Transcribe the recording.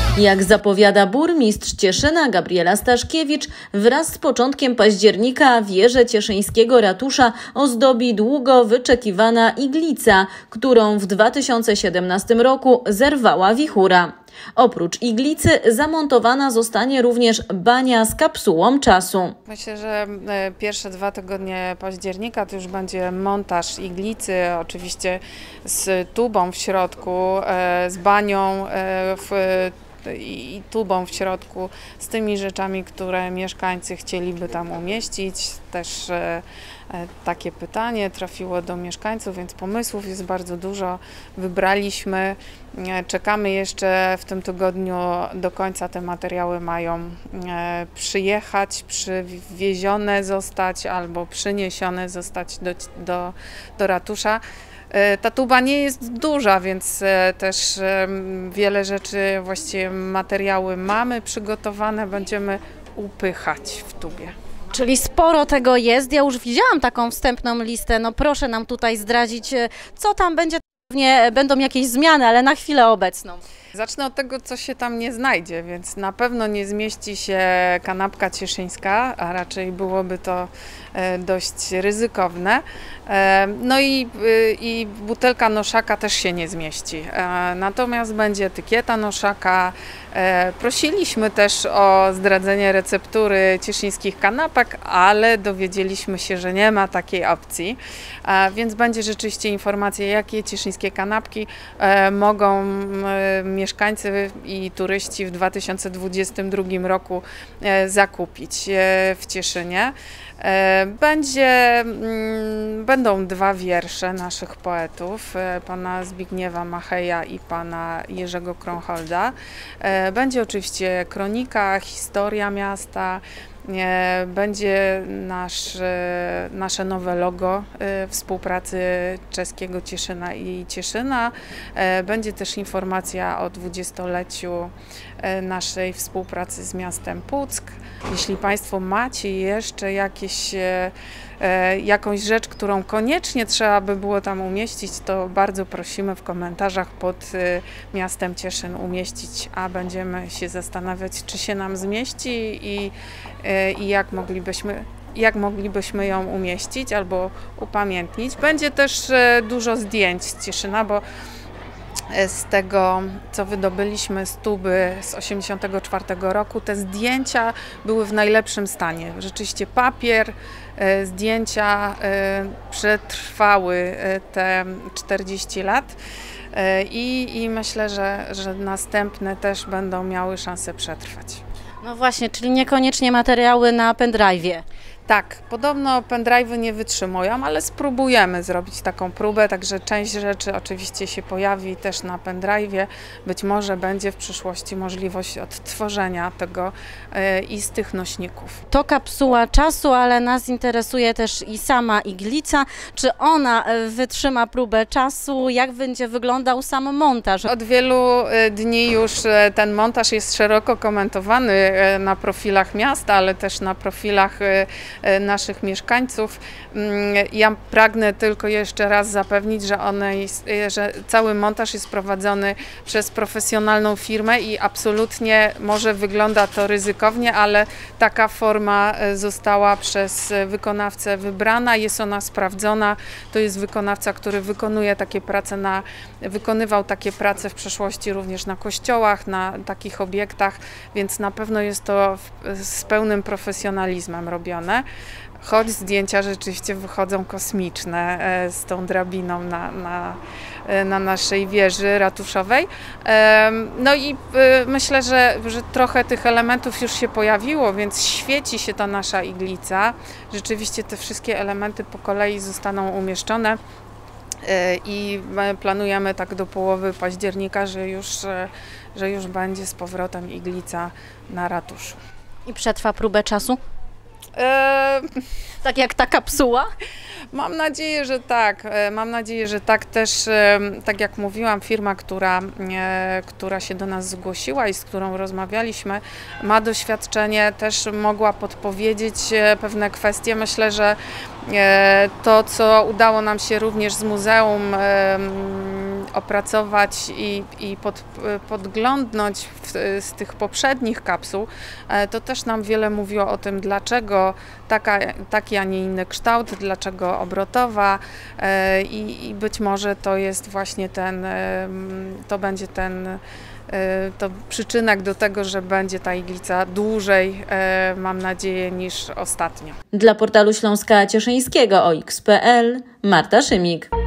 Jak zapowiada burmistrz Cieszyna Gabriela Staszkiewicz, wraz z początkiem października wieżę cieszyńskiego ratusza ozdobi długo wyczekiwana iglica, którą w 2017 roku zerwała wichura. Oprócz iglicy zamontowana zostanie również bania z kapsułą czasu. Myślę, że pierwsze 2 tygodnie października to już będzie montaż iglicy, oczywiście z tubą w środku, z banią i tubą w środku, z tymi rzeczami, które mieszkańcy chcieliby tam umieścić. Też takie pytanie trafiło do mieszkańców, więc pomysłów jest bardzo dużo. Wybraliśmy, czekamy jeszcze w tym tygodniu, do końca te materiały mają przyjechać, przywiezione zostać albo przyniesione zostać do ratusza. Ta tuba nie jest duża, więc też wiele rzeczy, właściwie materiały mamy przygotowane, będziemy upychać w tubie. Czyli sporo tego jest. Ja już widziałam taką wstępną listę. No proszę nam tutaj zdradzić, co tam będzie. Pewnie będą jakieś zmiany, ale na chwilę obecną. Zacznę od tego, co się tam nie znajdzie, więc na pewno nie zmieści się kanapka cieszyńska, a raczej byłoby to dość ryzykowne. No i butelka noszaka też się nie zmieści. Natomiast będzie etykieta noszaka. Prosiliśmy też o zdradzenie receptury cieszyńskich kanapek, ale dowiedzieliśmy się, że nie ma takiej opcji, więc będzie rzeczywiście informacja, jakie cieszyńskie kanapki mogą mieszkańcy i turyści w 2022 roku zakupić w Cieszynie. Będą 2 wiersze naszych poetów, pana Zbigniewa Macheja i pana Jerzego Kronholda. Będzie oczywiście kronika, historia miasta, będzie nasze nowe logo współpracy czeskiego Cieszyna i Cieszyna. Będzie też informacja o 20-leciu naszej współpracy z miastem Puck. Jeśli Państwo macie jeszcze jakąś rzecz, którą koniecznie trzeba by było tam umieścić, to bardzo prosimy w komentarzach pod miastem Cieszyn umieścić, a będziemy się zastanawiać, czy się nam zmieści i jak moglibyśmy ją umieścić albo upamiętnić. Będzie też dużo zdjęć z Cieszyna, bo z tego, co wydobyliśmy z tuby z 1984 roku, te zdjęcia były w najlepszym stanie. Rzeczywiście papier, zdjęcia przetrwały te 40 lat i myślę, że następne też będą miały szansę przetrwać. No właśnie, czyli niekoniecznie materiały na pendrive'ie. Tak, podobno pendrive'y nie wytrzymują, ale spróbujemy zrobić taką próbę, także część rzeczy oczywiście się pojawi też na pendrive'ie. Być może będzie w przyszłości możliwość odtworzenia tego i z tych nośników. To kapsuła czasu, ale nas interesuje też i sama iglica. Czy ona wytrzyma próbę czasu? Jak będzie wyglądał sam montaż? Od wielu dni już ten montaż jest szeroko komentowany na profilach miasta, ale też na profilach naszych mieszkańców. Ja pragnę tylko jeszcze raz zapewnić, że cały montaż jest prowadzony przez profesjonalną firmę i absolutnie może wygląda to ryzykownie, ale taka forma została przez wykonawcę wybrana, jest ona sprawdzona. To jest wykonawca, który wykonywał takie prace w przeszłości również na kościołach, na takich obiektach, więc na pewno jest to z pełnym profesjonalizmem robione. Choć zdjęcia rzeczywiście wychodzą kosmiczne z tą drabiną na naszej wieży ratuszowej. No i myślę, że trochę tych elementów już się pojawiło, więc świeci się ta nasza iglica. Rzeczywiście te wszystkie elementy po kolei zostaną umieszczone i planujemy tak do połowy października, że już będzie z powrotem iglica na ratuszu. I przetrwa próbę czasu? Tak jak ta kapsuła? Mam nadzieję, że tak. Mam nadzieję, że tak też, tak jak mówiłam, firma, która się do nas zgłosiła i z którą rozmawialiśmy, ma doświadczenie, też mogła podpowiedzieć pewne kwestie. Myślę, że to, co udało nam się również z muzeum opracować i podglądnąć z tych poprzednich kapsuł, to też nam wiele mówiło o tym, dlaczego taki, a nie inny kształt, dlaczego obrotowa i być może to jest właśnie to będzie to przyczynek do tego, że będzie ta iglica dłużej, mam nadzieję, niż ostatnio. Dla portalu Śląska Cieszyńskiego OX.pl Marta Szymik.